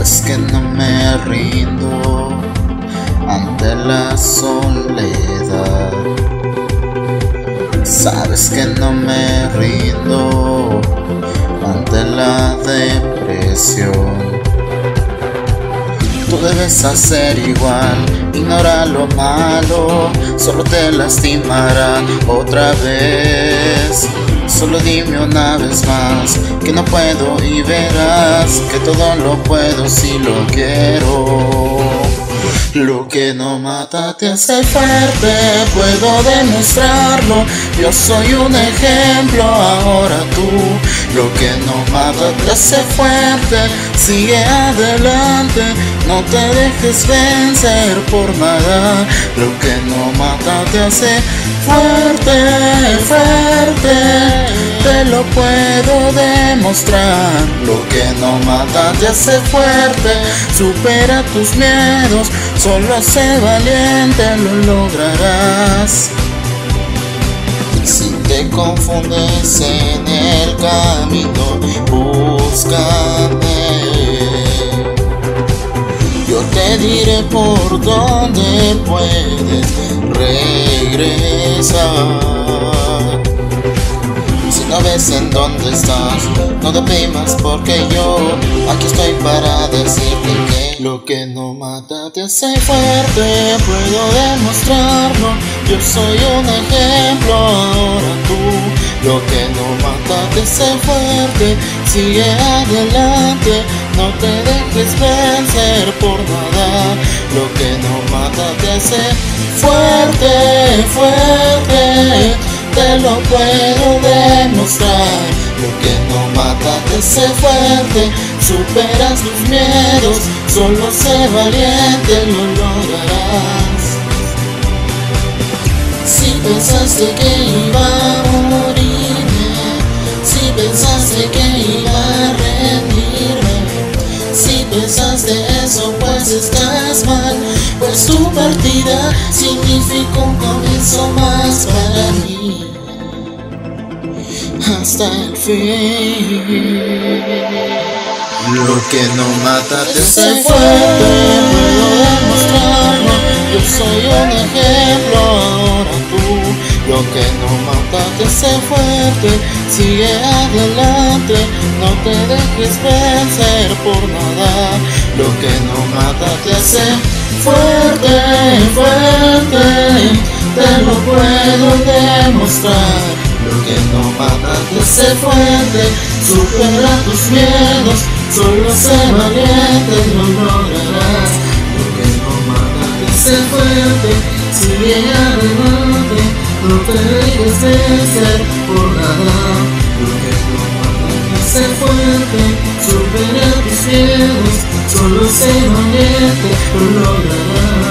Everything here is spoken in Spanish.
Sabes que no me rindo ante la soledad. Sabes que no me rindo ante la depresión. Tú debes hacer igual, ignora lo malo, solo te lastimará otra vez. Solo dime una vez más que no puedo y verás que todo lo puedo si lo quiero. Lo que no mata te hace fuerte, puedo demostrarlo. Yo soy un ejemplo, ahora tú. Lo que no mata te hace fuerte, sigue adelante, no te dejes vencer por nada. Lo que no mata te hace fuerte, fuerte, te lo puedo demostrar. Lo que no mata te hace fuerte, supera tus miedos, solo sé valiente, lo lograrás. Si te confundes en el camino, búscame. Yo te diré por dónde puedes regresar. Si no ves en dónde estás, no deprimas porque yo aquí estoy para decirte que lo que no mata te hace fuerte, puedo demostrarlo. Yo soy un ejemplo, ahora tú. Lo que no mata te hace fuerte, sigue adelante, no te dejes vencer por nada. Lo que no mata te hace fuerte, fuerte, te lo puedo demostrar. Lo que no mata te hace fuerte, superas tus miedos, solo sé valiente, lo lograrás. Si pensaste que iba a morirme, si pensaste que iba a rendirme, si pensaste eso pues estás mal, pues tu partida significó un comienzo más para mí. Hasta el fin. Lo que no mata te hace fuerte, puedo demostrarlo. Yo soy un ejemplo, ahora tú. Lo que no mata te hace fuerte, sigue adelante, no te dejes vencer por nada. Lo que no mata te hace fuerte, fuerte, te lo puedo demostrar. Lo que no mata te hace fuerte, supera tus miedos, solo sé valiente, lo lograrás. Lo que no mata te hace fuerte, sigue adelante, no te dejes vencer por nada. Lo que no mata te hace fuerte, supera tus miedos, solo sé valiente, lo lograrás.